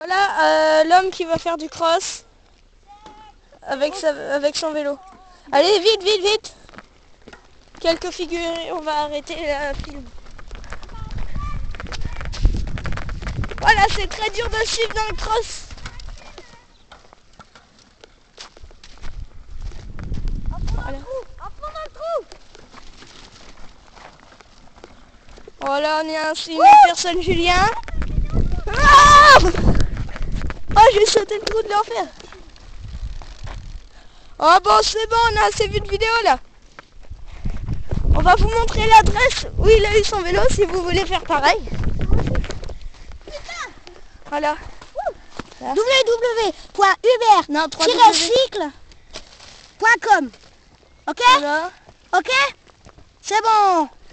Voilà l'homme qui va faire du cross avec son vélo. Allez, vite, vite, vite. Quelques figurines, on va arrêter la film. Voilà, c'est très dur de suivre dans le cross. Voilà. Voilà, on est ainsi une personne, Julien. Ah, oh, j'ai sauté le trou de l'enfer. Oh bon, c'est bon, on a assez vu de vidéos là. On va vous montrer l'adresse où il a eu son vélo si vous voulez faire pareil. Voilà. www.uber-cycle.com. Ok? Voilà. Ok? C'est bon.